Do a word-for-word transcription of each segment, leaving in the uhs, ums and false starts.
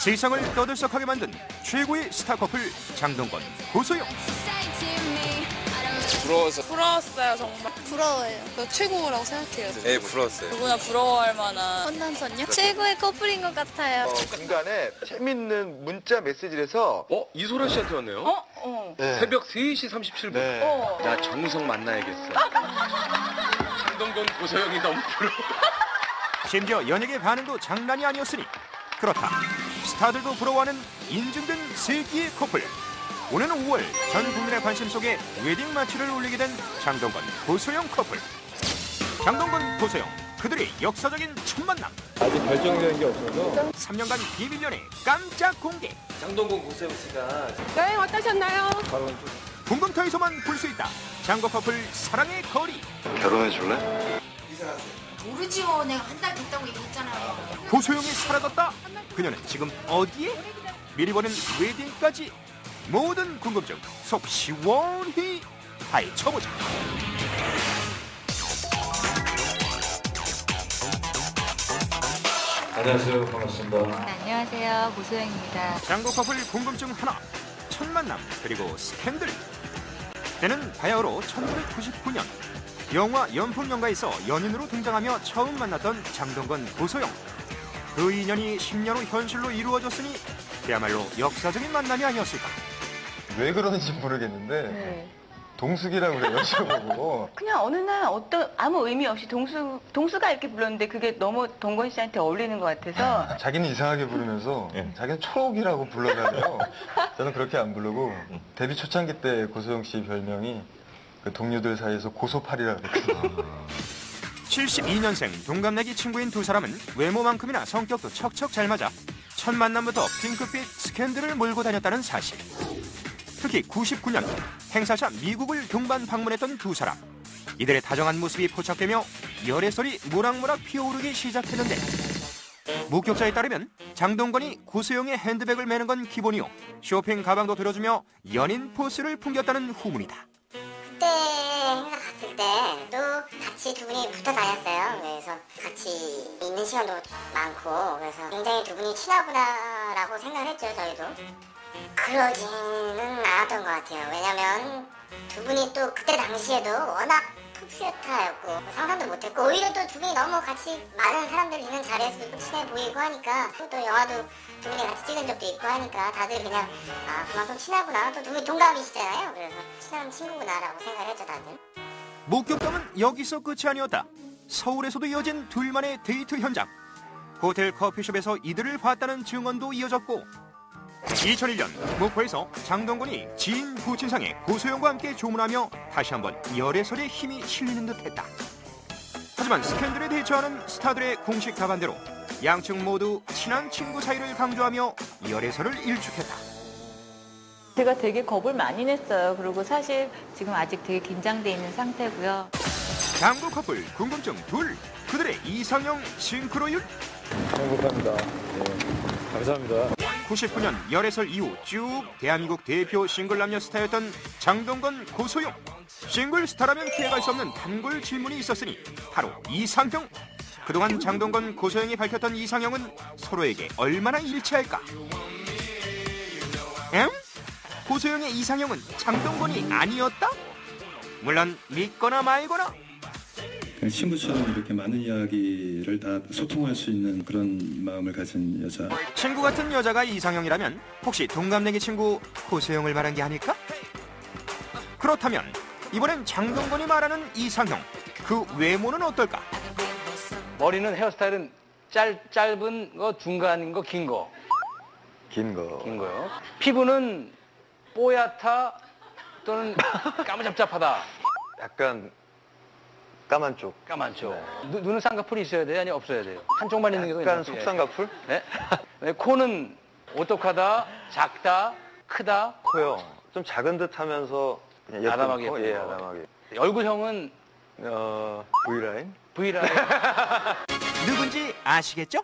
세상을 떠들썩하게 만든 최고의 스타 커플 장동건, 고소영. 부러워서. 부러웠어요, 정말. 부러워요. 저 최고라고 생각해요. 네, 부러웠어요. 누구나 부러워할 만한. 혼남선요? 최고의 커플인 것 같아요. 어, 중간에 재밌는 문자 메시지를 해서 어? 이소라 씨한테 왔네요? 어? 어. 네. 새벽 세 시 삼십칠 분. 네. 어. 나 정우성 만나야겠어. 장동건, 고소영이 너무 부러워. 심지어 연예계 반응도 장난이 아니었으니 그렇다. 스타들도 부러워하는 인증된 세기의 커플. 오는 오월 전 국민의 관심 속에 웨딩 마치를 올리게 된 장동건, 고소영 커플. 장동건, 고소영, 그들의 역사적인 첫 만남. 아직 결정된 게 없어서 삼 년간 비밀 연애 깜짝 공개. 장동건, 고소영 씨가 여행 어떠셨나요? 바로 궁금터에서만 볼 수 있다. 장고 커플 사랑의 거리. 결혼해 줄래? 모르지요. 내가 한 달 됐다고 얘기했잖아요. 고소영이 사라졌다. 그녀는 지금 어디에? 미리 보는 웨딩까지. 모든 궁금증 속 시원히 파헤쳐보자. 안녕하세요. 반갑습니다. 안녕하세요. 고소영입니다. 장고 커플 궁금증 하나. 첫 만남 그리고 스캔들. 때는 바야흐로 천구백구십구 년 영화 연풍연가에서 연인으로 등장하며 처음 만났던 장동건, 고소영. 그 인연이 십 년 후 현실로 이루어졌으니 그야말로 역사적인 만남이 아니었을까. 왜 그러는지 모르겠는데 네. 동숙이라고 그래요, 저보고. 그냥 어느 날 어떤 아무 의미 없이 동수 동수가 이렇게 불렀는데 그게 너무 동건 씨한테 어울리는 것 같아서 자기는 이상하게 부르면서 자기는 초록이라고 불러가요. 저는 그렇게 안 부르고 데뷔 초창기 때 고소영 씨 별명이 그 동료들 사이에서 고소팔이라고 그랬거든요. 칠십이 년생 동갑내기 친구인 두 사람은 외모만큼이나 성격도 척척 잘 맞아 첫 만남부터 핑크빛 스캔들을 몰고 다녔다는 사실. 특히 구십구 년 행사차 미국을 동반 방문했던 두 사람. 이들의 다정한 모습이 포착되며 열애설이 모락모락 피어오르기 시작했는데 목격자에 따르면 장동건이 고소영의 핸드백을 매는 건 기본이요. 쇼핑 가방도 들어주며 연인 포스를 풍겼다는 후문이다. 그때 행사 갔을 때도 같이 두 분이 붙어 다녔어요. 그래서 같이 있는 시간도 많고 그래서 굉장히 두 분이 친하구나라고 생각했죠, 저희도. 그러지는 않았던 것 같아요. 왜냐면 두 분이 또 그때 당시에도 워낙 톱스타였고 상상도 못했고 오히려 또 두 분이 너무 같이 많은 사람들 있는 자리에서도 친해 보이고 하니까 또 영화도 두 분이 같이 찍은 적도 있고 하니까 다들 그냥 아 그만큼 친하구나. 또 두 분이 동갑이시잖아요. 그래서 친한 친구구나라고 생각을 했죠, 다들. 목격담은 여기서 끝이 아니었다. 서울에서도 이어진 둘만의 데이트 현장. 호텔 커피숍에서 이들을 봤다는 증언도 이어졌고 이천일 년 목포에서 장동건이 지인 부친상에 고소영과 함께 조문하며 다시 한번 열애설의 힘이 실리는 듯했다. 하지만 스캔들에 대처하는 스타들의 공식 답안대로 양측 모두 친한 친구 사이를 강조하며 열애설을 일축했다. 제가 되게 겁을 많이 냈어요. 그리고 사실 지금 아직 되게 긴장돼 있는 상태고요. 장고 커플 궁금증 둘. 그들의 이상형 싱크로율. 행복합니다. 네. 감사합니다. 구십구 년 열애설 이후 쭉 대한민국 대표 싱글 남녀 스타였던 장동건, 고소영. 싱글 스타라면 피해갈 수 없는 단골 질문이 있었으니 바로 이상형. 그동안 장동건, 고소영이 밝혔던 이상형은 서로에게 얼마나 일치할까? 엥? 고소영의 이상형은 장동건이 아니었다? 물론 믿거나 말거나. 친구처럼 이렇게 많은 이야기를 다 소통할 수 있는 그런 마음을 가진 여자. 친구 같은 여자가 이상형이라면 혹시 동갑내기 친구 고소영을 말한 게 아닐까? 그렇다면 이번엔 장동건이 말하는 이상형, 그 외모는 어떨까? 머리는 헤어스타일은 짧, 짧은 거, 중간인 거, 긴 거. 긴 거. 긴 거요. 피부는 뽀얗다 또는 까무잡잡하다. 약간 까만 쪽. 까만 쪽. 눈, 눈은 쌍꺼풀이 있어야 돼요? 아니 없어야 돼요? 한쪽만 있는 게 약간 속쌍꺼풀? 네? 네. 코는 오똑하다, 작다, 크다. 코요. 좀 작은 듯 하면서 그냥 예쁜 아담하게 코? 예쁜 예, 거. 아담하게. 얼굴형은 어, V라인? V라인. 누군지 아시겠죠?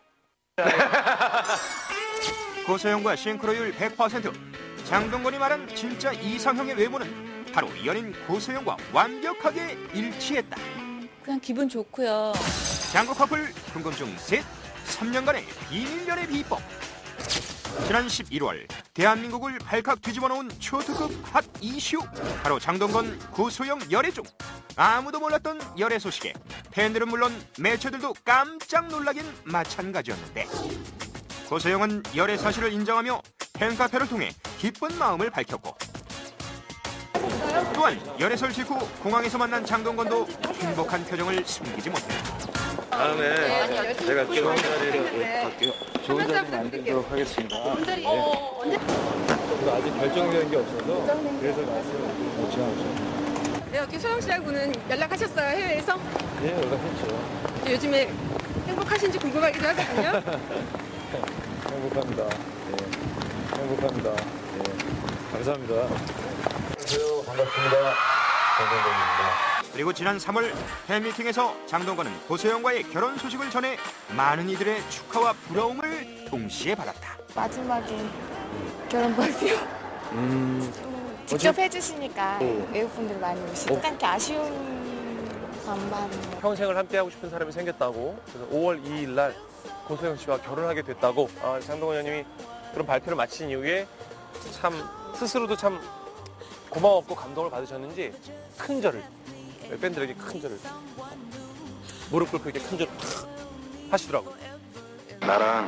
고소영과 싱크로율 백 퍼센트. 장동건이 말한 진짜 이상형의 외모는 바로 연인 고소영과 완벽하게 일치했다. 그냥 기분 좋고요. 장고 커플 궁금증 셋. 삼 년간의 비밀 연애 비법. 지난 십일월 대한민국을 발칵 뒤집어 놓은 초특급 핫 이슈, 바로 장동건 고소영 열애 중. 아무도 몰랐던 열애 소식에 팬들은 물론 매체들도 깜짝 놀라긴 마찬가지였는데, 고소영은 열애 사실을 인정하며 팬카페를 통해 기쁜 마음을 밝혔고, 또한 열애설 직후 공항에서 만난 장동건도 행복한 표정을 숨기지 못했다. 다음에 제가 좋은 자리로 갈게요. 좋은 자리 만들도록 하겠습니다. 네. 그래서 아직 결정된 게 없어서 그래서 말씀을 못 지나오죠. 네, 여기 소영 씨하고는 연락하셨어요, 해외에서? 예, 연락했죠. 요즘에 행복하신지 궁금하기도 하거든요. 행복합니다. 예, 행복합니다. 예, 감사합니다. 안녕하세요. 반갑습니다. 장동건입니다. 그리고 지난 삼월 팬미팅에서 장동건은 고소영과의 결혼 소식을 전해 많은 이들의 축하와 부러움을 동시에 받았다. 마지막에 결혼 발표 음, 직접 어제- 해주시니까 어. 외국분들 많이 오시고 어. 약간 이렇게 아쉬운 반반. 평생을 함께하고 싶은 사람이 생겼다고, 그래서 오월 이일 날 고소영 씨와 결혼하게 됐다고, 아, 장동건 의원님이 그런 발표를 마친 이후에 참 스스로도 참 고마웠고 감동을 받으셨는지 큰 절을, 팬들에게 큰 절을, 무릎 꿇고 이렇게 큰 절을 하시더라고요. 나랑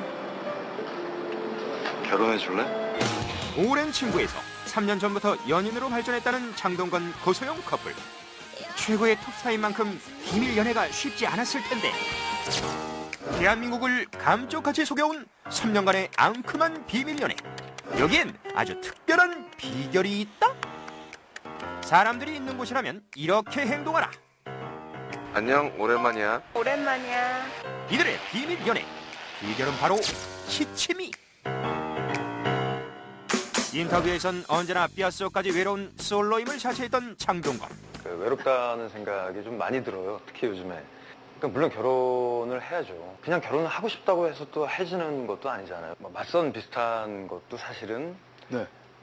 결혼해 줄래? 오랜 친구에서 삼 년 전부터 연인으로 발전했다는 장동건 고소영 커플. 최고의 톱스타인 만큼 비밀 연애가 쉽지 않았을 텐데, 대한민국을 감쪽같이 속여온 삼 년간의 앙큼한 비밀 연애. 여기엔 아주 특별한 비결이 있다. 사람들이 있는 곳이라면 이렇게 행동하라. 안녕, 오랜만이야. 오랜만이야. 이들의 비밀 연애, 비결은 바로 시치미. 인터뷰에선 언제나 뼛속까지 외로운 솔로임을 자처했던 장동건. 그 외롭다는 생각이 좀 많이 들어요. 특히 요즘에. 그러니까 물론 결혼을 해야죠. 그냥 결혼을 하고 싶다고 해서 또 해지는 것도 아니잖아요. 뭐 맞선 비슷한 것도 사실은 네.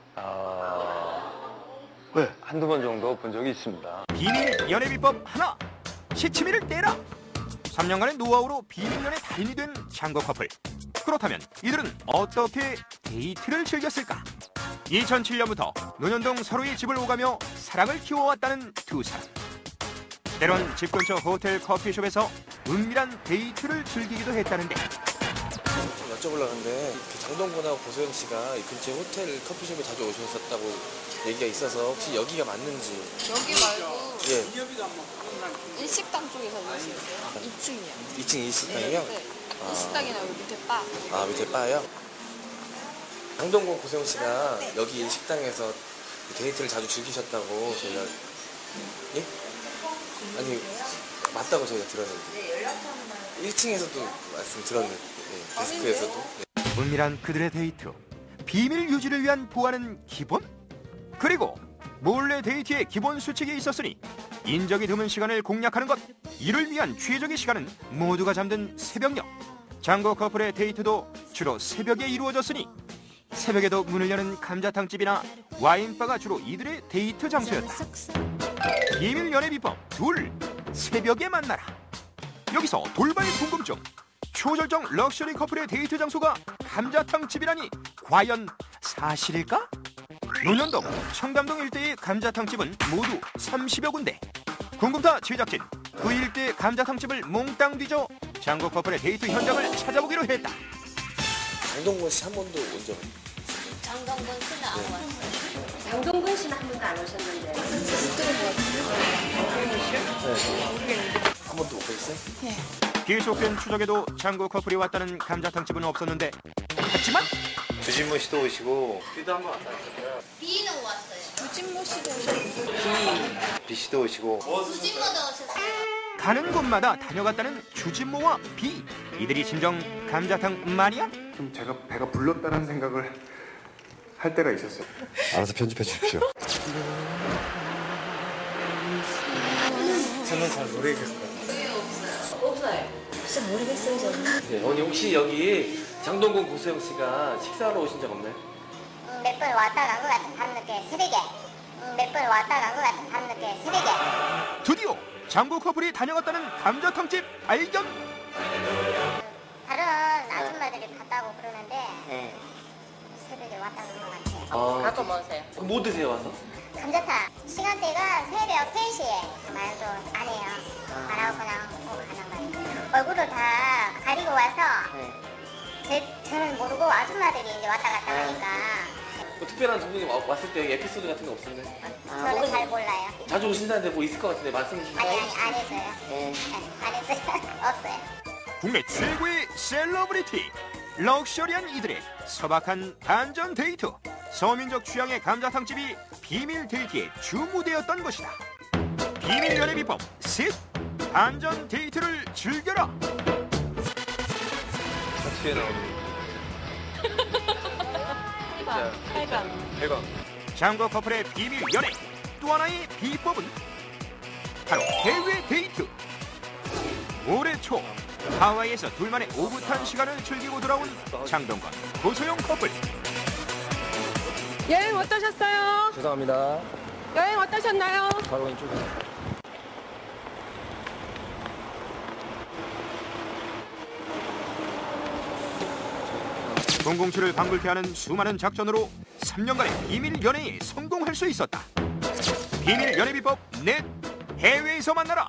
아... 왜? 한두 번 정도 본 적이 있습니다. 비밀 연애 비법 하나, 시치미를 떼라. 삼 년간의 노하우로 비밀 연애 달인이 된 장거 커플. 그렇다면 이들은 어떻게 데이트를 즐겼을까? 이천칠 년부터 논현동 서로의 집을 오가며 사랑을 키워왔다는 두 사람. 때론 집 근처 호텔 커피숍에서 은밀한 데이트를 즐기기도 했다는데, 좀 여쭤보려고 하는데, 장동건하고 고소영 씨가 이 근처 호텔 커피숍에 자주 오셨었다고 얘기가 있어서 혹시 여기가 맞는지. 여기 말고 예. 일식당 쪽에서 일하시는데요? 이 층이요. 이 층 일식당이요? 네. 아. 일식당이나 여기 밑에 바. 아, 밑에 바요? 장동건 고소영 씨가 여기 일식당에서 데이트를 자주 즐기셨다고 저희가. 예? 아니, 맞다고 저희가 들었는데. 일 층에서도 말씀 들었는데, 예, 데스크에서도. 예. 은밀한 그들의 데이트, 비밀 유지를 위한 보안은 기본? 그리고 몰래 데이트의 기본 수칙이 있었으니 인적이 드문 시간을 공략하는 것, 이를 위한 최적의 시간은 모두가 잠든 새벽녘. 장고 커플의 데이트도 주로 새벽에 이루어졌으니 새벽에도 문을 여는 감자탕집이나 와인바가 주로 이들의 데이트 장소였다. 비밀 연애 비법 둘, 새벽에 만나라. 여기서 돌발 궁금증. 초절정 럭셔리 커플의 데이트 장소가 감자탕집이라니 과연 사실일까? 논현동, 청담동 일대의 감자탕집은 모두 삼십여 군데. 궁금타 제작진, 그 일대 감자탕집을 몽땅 뒤져 장고 커플의 데이트 현장을 찾아보기로 했다. 장동건 씨 한 번도 온 적? 장동건 씨는 안 왔어요. 장동건 씨는 한 번도 안 오셨는데. 한 번도 못 뵀어요? 네. 계속된 추적에도 장고 커플이 왔다는 감자탕집은 없었는데, 하지만 주진모 씨도 오시고 비도 한 번 왔어요. 비는 왔어요. 유진모 씨도 오셨고. 비 씨도 오시고 주진모도 오셨어요. 가는 곳마다 다녀갔다는 주진모와 비. 이들이 진정 감자탕 마니아? 좀 제가 배가 불렀다는 생각을 할 때가 있었어요. 알아서 편집해 주십시오. 저는 잘 모르겠어요. 없어요. 진짜 모르겠어요, 저는. 네, 언니 혹시 여기 장동건 고소영 씨가 식사하러 오신 적 없나요? 음, 몇 번 왔다 간 것 같은 밤늦게 새벽에. 음, 몇 번 왔다 간 것 같은 밤늦게 새벽에. 드디어 장고 커플이 다녀갔다는 감자탕집 발견. 다른 아줌마들 아줌마들이 봤다고 그러는데 네. 새벽에 왔다고 그런 것 같아요. 아, 갖고 먹으세요. 그럼 뭐 드세요 와서? 감자탕 시간대가 새벽 세 시에 말도 안 해요. 안 하고 그냥 뭐 가는 거예요. 얼굴을 다 가리고 와서 제, 저는 모르고 아줌마들이 이제 왔다 갔다 하니까 뭐 특별한 손님이 와- 왔을 때 에피소드 같은 거 없었나요? 저는 잘 몰라요. 자주 오신다는데 뭐 있을 것 같은데 말씀 주시면. 아니 아니 안 했어요. 네. 안 했어요. 없어요. 국내 최고의 셀러브리티 럭셔리한 이들의 소박한 반전 데이트. 서민적 취향의 감자탕집이 비밀 데이트의 주무대였던 것이다. 비밀 연애 비법 셋 반전 데이트를 즐겨라. 같이 나오는 팔강. 대강. 장거 커플의 비밀 연애 또 하나의 비법은 바로 해외 데이트. 올해 초 하와이에서 둘만의 오붓한 시간을 즐기고 돌아온 장동건, 고소영 커플. 여행 어떠셨어요? 죄송합니다. 여행 어떠셨나요? 바로 왼쪽에. 공공칠을 방불케 하는 수많은 작전으로 삼 년간의 비밀 연애에 성공할 수 있었다. 비밀 연애 비법 넷 해외에서 만나라.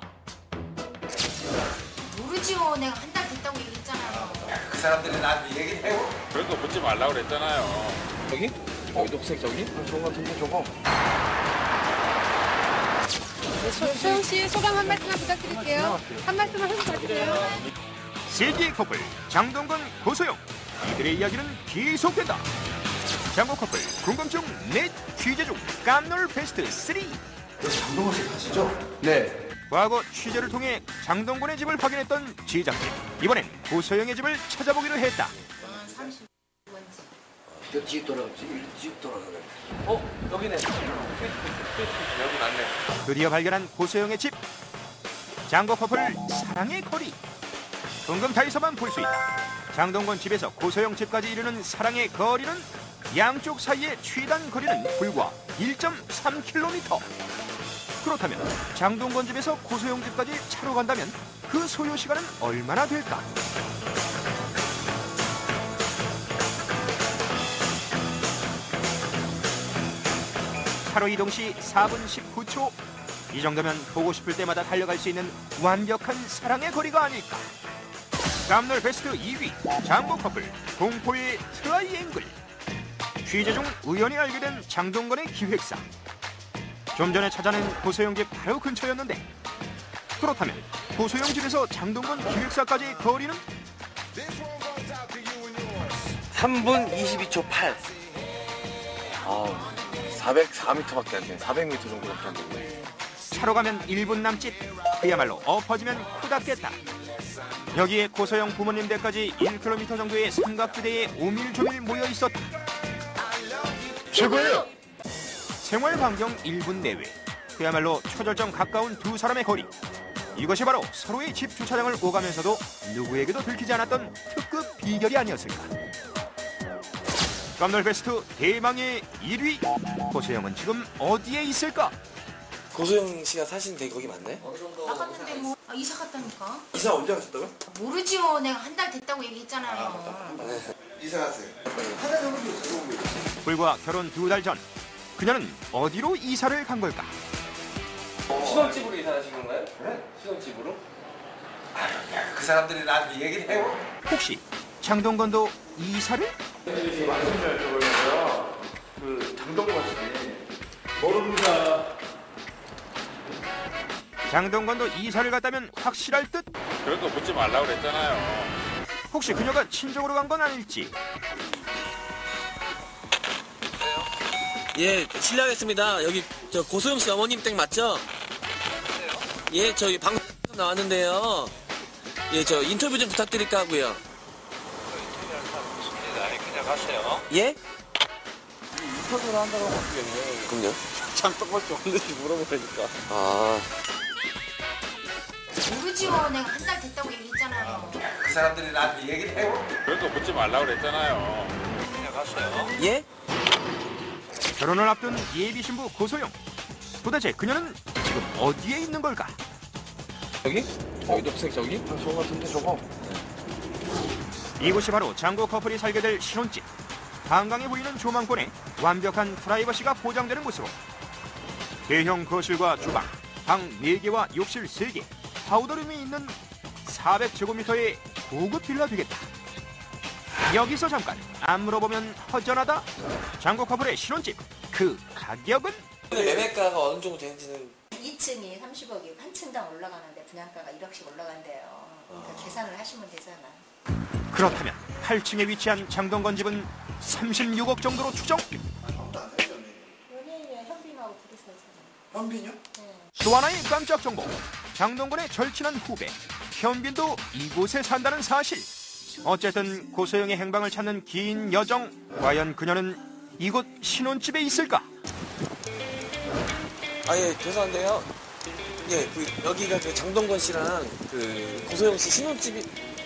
모르지요. 내가 한 달 됐다고 얘기했잖아요. 그 사람들이 나한테 얘기해요. 그런 거 묻지 말라고 그랬잖아요. 여기? 여기 녹색 저기? 좋은 것 같은데 저거. 소영 씨 소감 한 말씀만 부탁드릴게요. 한 말씀만 해주세요 세기의 커플 장동건, 고소영. 이들의 이야기는 계속된다. 장고 커플 궁금증 넷 취재 중 깜놀 베스트 삼. 여기 장동건 씨 사시죠? 네. 과거 취재를 통해 장동건의 집을 확인했던 제작진. 이번엔 고소영의 집을 찾아보기로 했다. 뒤집 돌아가지. 뒤집 돌아가네. 어? 여기네. 여기 맞네. 드디어 발견한 고소영의 집. 장고 커플 사랑의 거리. 궁금타에서만 볼 수 있다. 장동건 집에서 고소영 집까지 이르는 사랑의 거리는 양쪽 사이의 최단 거리는 불과 일 점 삼 킬로미터. 그렇다면 장동건 집에서 고소영 집까지 차로 간다면 그 소요 시간은 얼마나 될까? 차로 이동 시 사 분 십구 초. 이 정도면 보고 싶을 때마다 달려갈 수 있는 완벽한 사랑의 거리가 아닐까? 깜놀 베스트 이 위 장고 커플 공포의 트라이앵글. 취재 중 우연히 알게 된 장동건의 기획사. 좀 전에 찾아낸 고소영 집 바로 근처였는데 그렇다면 고소영 집에서 장동건 기획사까지 거리는 삼 분 이십이 초 팔. 아, 사백사 미터밖에 안 돼. 사백 미터 정도밖에 안 되네. 차로 가면 일 분 남짓. 그야말로 엎어지면 코닿겠다. 여기에 고소영 부모님 댁까지 일 킬로미터 정도의 삼각지대에 오밀조밀 모여 있었다. 최고예요. 생활 반경 일 분 내외. 그야말로 초절정 가까운 두 사람의 거리. 이것이 바로 서로의 집 주차장을 오가면서도 누구에게도 들키지 않았던 특급 비결이 아니었을까. 깜놀 베스트 대망의 일 위. 고소영은 지금 어디에 있을까? 고소영 씨가 사신 댁 거기 맞네? 나갔는데 뭐 아, 이사 갔다니까. 이사 언제 가셨다고요? 모르지요. 내가 한 달 됐다고 얘기했잖아요. 이사 가세요. 하나 정도 들어오고. 불과 결혼 두 달 전 그녀는 어디로 이사를 간 걸까? 신혼집으로 이사 가신 건가요? 네. 신혼집으로? 그 사람들이 나한테 얘기해요. 혹시 장동건도 이사를? 말씀 좀 여쭤보려고요. 그 장동건 씨 모릅니다. 장동건도 이사를 갔다면 확실할 듯? 그런 거 묻지 말라고 그랬잖아요. 혹시 그녀가 친정으로 간 건 아닐지? 예, 실례하겠습니다. 여기 저 고소영 씨 어머님 댁 맞죠? 예, 저희 방송 나왔는데요. 예, 저 인터뷰 좀 부탁드릴까 하고요. 그냥 가세요. 예? 인터뷰를 한다고 바뀌겠네. 그럼요. 잠깐밖에 없는지 물어보니까. 아, 모르지요. 내가 한 달 됐다고 얘기했잖아요. 그 사람들이 나한테 얘기해요. 그런 거 묻지 말라고 그랬잖아요. 그냥 가세요. 예? 결혼을 앞둔 예비 신부 고소영. 도대체 그녀는 지금 어디에 있는 걸까? 여기? 여기 녹색 저기? 저거 같은데 저거. 이곳이 바로 장고 커플이 살게 될 신혼집. 한강에 보이는 조망권에 완벽한 프라이버시가 보장되는 곳으로 대형 거실과 주방, 방 네 개와 욕실 세 개, 파우더룸이 있는 사백 제곱미터의 고급 빌라 되겠다. 여기서 잠깐 안 물어보면 허전하다. 장고 커플의 신혼집, 그 가격은? 매매가가 어느 정도 되는지는 이 층이 삼십억이고 한 층당 올라가는데 분양가가 일억씩 올라간대요. 그러니까 계산을 하시면 되잖아. 그렇다면 팔 층에 위치한 장동건 집은 삼십육억 정도로 추정? 연예인이야 현빈하고 둘이 살잖아. 현빈이요? 또 하나의 깜짝 정보. 장동건의 절친한 후배 현빈도 이곳에 산다는 사실. 어쨌든 고소영의 행방을 찾는 긴 여정. 과연 그녀는 이곳 신혼집에 있을까? 아예 죄송한데요. 예, 그 여기가 그 장동건 씨랑 그 고소영 씨 신혼집이.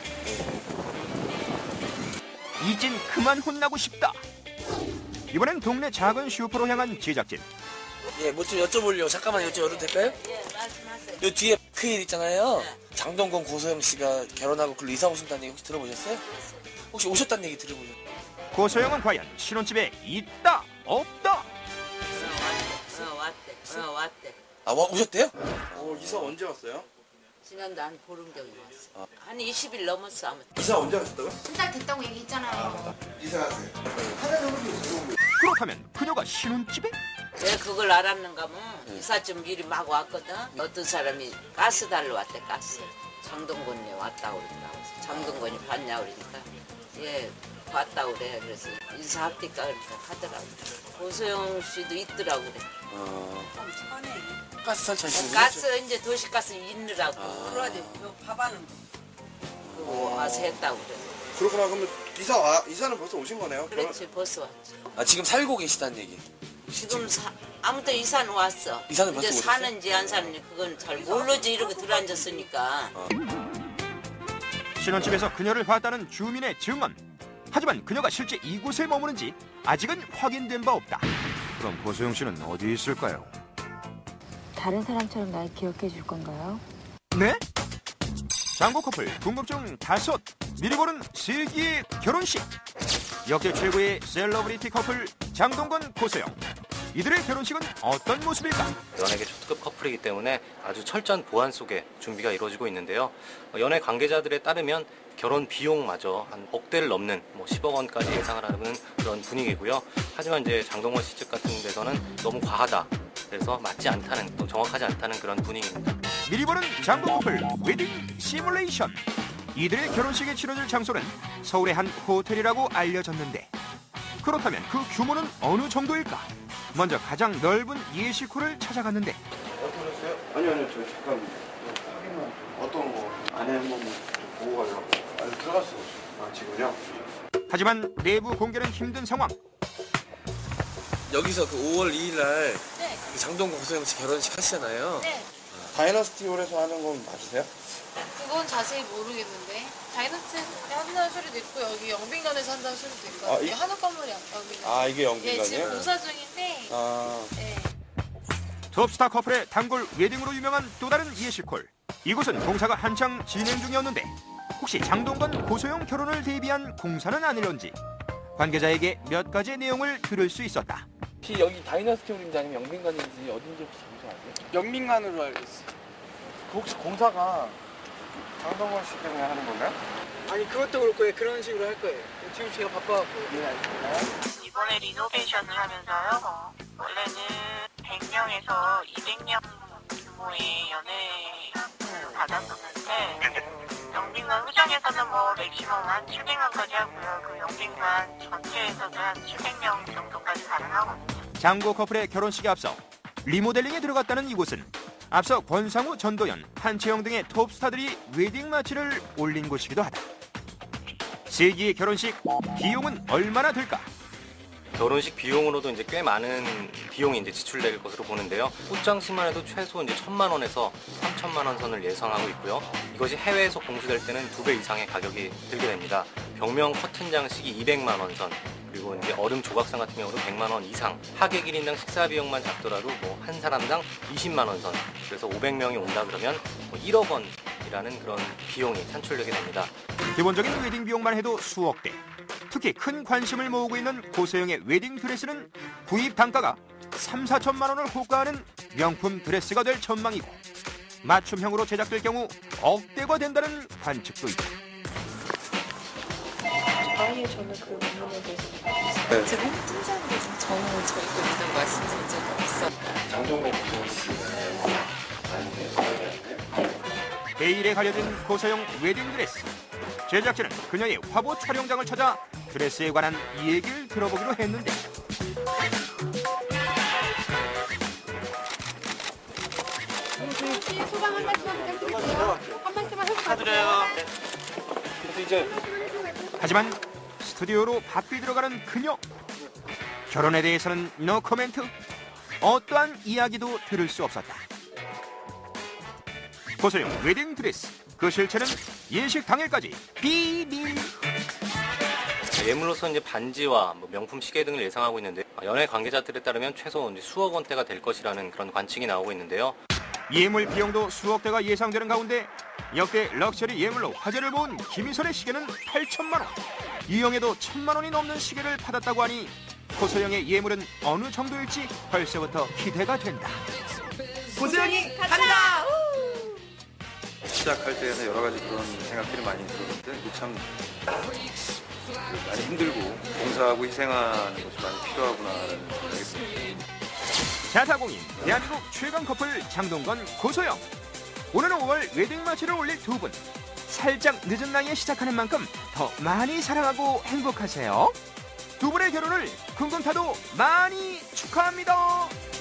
이젠 그만 혼나고 싶다. 이번엔 동네 작은 슈퍼로 향한 제작진. 예, 뭐 좀 여쭤보려고. 잠깐만 여쭤봐도 될까요? 예, 말씀하세요. 요 뒤에 크일 있잖아요. 장동건 고소영 씨가 결혼하고 글로 이사 오신다는 얘기 혹시 들어보셨어요? 혹시 오셨다는 얘기 들어보셨어요? 고소영은 과연 신혼집에 있다 없다? 어, 왔대. 어, 왔대. 아, 와, 오셨대요? 어, 이사 언제 왔어요? 지난달 한 보름 전에 왔어. 한 이십 일 넘었어, 아무튼. 이사 언제 하셨다고요? 한 달 됐다고 얘기했잖아요. 이사 가세요. 그렇다면 그녀가 신혼집에? 왜 그걸 알았는가 하면 이삿짐 미리 막 왔거든. 어떤 사람이 가스 달러 왔대, 가스. 장동건이 왔다고 그러더라고. 장동건이 봤냐 그러니까 예 봤다고 그래. 그래서 인사합니까 그렇게 하더라고. 고소영 씨도 있더라고 그래. 어. 엄청하네. 가스 설치하시는 가스 이제 도시가스 있느라고. 아. 그러지. 밥하는 그거 와서 했다고 그래. 그렇구나. 그러면 이사 와, 이사는 벌써 오신 거네요? 그렇지, 벌써 왔지. 아, 지금 살고 계시다는 얘기. 지금 사, 아무튼 이사는 왔어. 이사는 벌써 이제 오셨어요? 사는지 안 사는지 그건 잘 모르지. 이렇게 들어앉았으니까. 어. 신혼집에서 그녀를 봤다는 주민의 증언. 하지만 그녀가 실제 이곳에 머무는지 아직은 확인된 바 없다. 그럼 고소영 씨는 어디 있을까요? 다른 사람처럼 날 기억해 줄 건가요? 네? 장고 커플 궁금증 다섯. 미리 보는 세기의 결혼식. 역대 최고의 셀러브리티 커플 장동건 고소영. 이들의 결혼식은 어떤 모습일까? 연예계 초특급 커플이기 때문에 아주 철저한 보안 속에 준비가 이루어지고 있는데요. 연예 관계자들에 따르면 결혼 비용마저 한 억대를 넘는 뭐 십억 원까지 예상을 하는 그런 분위기고요. 하지만 이제 장동건 씨 측 같은 데서는 너무 과하다. 그래서 맞지 않다는, 또 정확하지 않다는 그런 분위기입니다. 미리 보는 장고 커플 웨딩 시뮬레이션. 이들의 결혼식에 치러질 장소는 서울의 한 호텔이라고 알려졌는데 그렇다면 그 규모는 어느 정도일까? 먼저 가장 넓은 예식홀을 찾아갔는데 어떻게 하셨어요? 아니요, 아니요. 저 잠깐 확인만 어떤 거 안에 한번 보고 가려고. 아니, 들어갔어요. 아, 지금요? 하지만 내부 공개는 힘든 상황. 여기서 그 오월 이일 날 네. 그 장동건 고소영 씨 결혼식 하시잖아요. 네. 다이너스티 홀에서 하는 건 맞으세요? 그건 자세히 모르겠는데 다이너스티 한다는 소리도 있고 여기 영빈관에서 한다는 소리도 있고 아, 이게 이- 한옥 건물이야 영빈관. 아, 이게 예, 영빈관이에요? 지금 공사 중인데 아. 네. 톱스타 커플의 단골 웨딩으로 유명한 또 다른 예식홀. 이곳은 공사가 한창 진행 중이었는데 혹시 장동건 고소영 결혼을 대비한 공사는 아닐런지 관계자에게 몇 가지 내용을 들을 수 있었다. 혹시 여기 다이너스티 홀인지 아니면 영빈관인지 어딘지 혹시 잠시만요. 영민관으로 알고 있어요. 그 혹시 공사가 장동건 씨 때문에 하는 건가요? 아니 그것도 그럴 거예요. 그런 식으로 할 거예요. 지금 제가 바빠갖고. 네, 알겠습니다. 이번에 리노베이션을 하면서요. 원래는 백 명에서 이백 명 규모의 연회를 받았었는데 영빈관 후정에서는 뭐 맥시멈 한 칠백 명까지 하고요. 그 영빈관 전체에서도 한 칠백 명 정도까지 가능하거든요. 장고 커플의 결혼식에 앞서 리모델링에 들어갔다는 이곳은 앞서 권상우, 전도연, 한채영 등의 톱스타들이 웨딩 마치를 올린 곳이기도 하다. 세기의 결혼식 비용은 얼마나 들까? 결혼식 비용으로도 이제 꽤 많은 비용이 이제 지출될 것으로 보는데요. 꽃장식만 해도 최소 이제 천만 원에서 삼천만 원 선을 예상하고 있고요. 이것이 해외에서 공수될 때는 두 배 이상의 가격이 들게 됩니다. 벽면 커튼 장식이 이백만 원 선, 그리고 이제 얼음 조각상 같은 경우도 백만 원 이상. 하객 일 인당 식사 비용만 잡더라도 뭐 한 사람당 이십만 원 선. 그래서 오백 명이 온다 그러면 뭐 일억 원 것이라는 그런 비용이 산출되게 됩니다. 기본적인 웨딩 비용만 해도 수억대. 특히 큰 관심을 모으고 있는 고소영의 웨딩 드레스는 구입 단가가 삼, 사천만 원을 호가하는 명품 드레스가 될 전망이고 맞춤형으로 제작될 경우 억대가 된다는 관측도 있다. 아예 저는 그 부분에 대해서 네. 제가 팀장인데 저는 저희 거는 말씀드린 적이 없어요. 장동건 고소영 씨가 베일에 가려진 고소영 웨딩 드레스. 제작진은 그녀의 화보 촬영장을 찾아 드레스에 관한 얘기를 들어보기로 했는데 소감 한 말씀만 부탁드릴게요. 한 말씀만 해주세요. 축하드려요. 이제 하지만 스튜디오로 바삐 들어가는 그녀. 결혼에 대해서는 노 코멘트. 어떠한 이야기도 들을 수 없었다. 고소영 웨딩 드레스. 그 실체는 예식 당일까지 비밀. 예물로서 이제 반지와 뭐 명품 시계 등을 예상하고 있는데 연예 관계자들에 따르면 최소 이제 수억 원대가 될 것이라는 그런 관측이 나오고 있는데요. 예물 비용도 수억 대가 예상되는 가운데 역대 럭셔리 예물로 화제를 모은 김희선의 시계는 팔천만 원. 이영애도 천만 원이 넘는 시계를 받았다고 하니 고소영의 예물은 어느 정도일지 벌써부터 기대가 된다. 고소영이 간다! 시작할 때는 여러 가지 그런 생각들이 많이 있었는데 참 많이 힘들고 봉사하고 희생하는 것이 많이 필요하구나라는 생각이 듭니다. 자타공인 대한민국 최강 커플 장동건 고소영. 오늘은 오월 웨딩 마치를 올릴 두 분. 살짝 늦은 나이에 시작하는 만큼 더 많이 사랑하고 행복하세요. 두 분의 결혼을 금금타도 많이 축하합니다.